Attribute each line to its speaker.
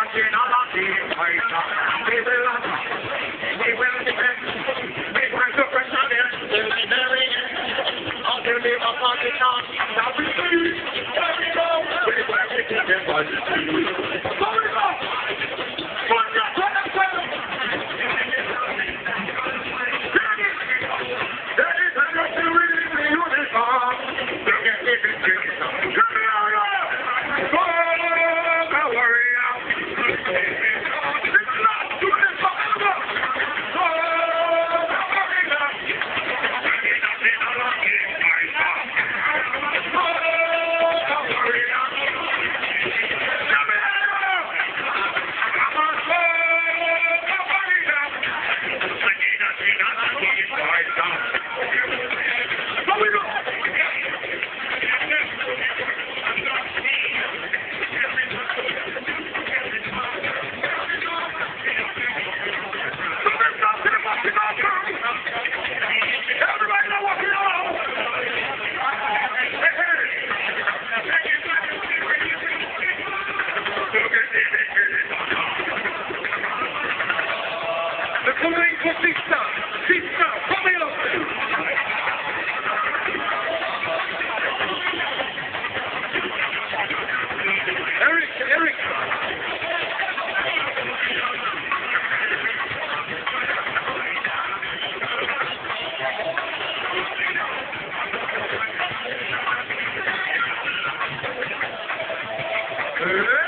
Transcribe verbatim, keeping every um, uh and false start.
Speaker 1: marching on a team fight. We will attack. We will defend. We will suppression it till the very end. Until the opposition shall be free. Where we go, we will defeat them by the sea. Go we go. Go we go. Coming for Sista, Sista, coming up. Eric, Eric. Hey.